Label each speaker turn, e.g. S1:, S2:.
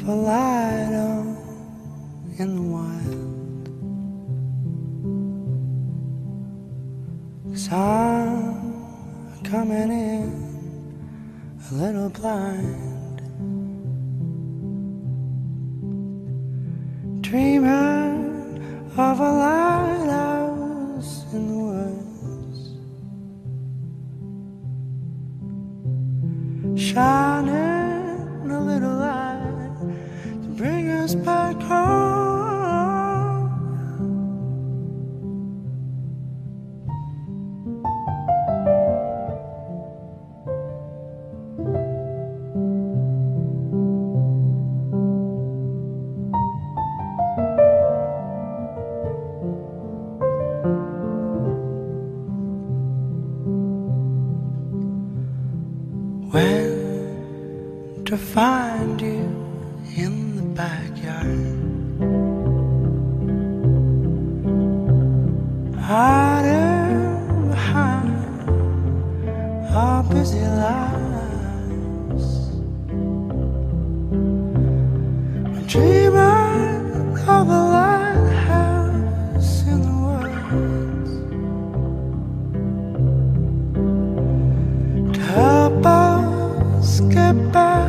S1: a light on in the wild. 'Cause I'm coming in a little blind, dreaming of a lighthouse in the woods, shining a little light to bring us back home. When to find you in the backyard, hiding behind our busy lives. We're dreaming of a lighthouse in the woods to help us get back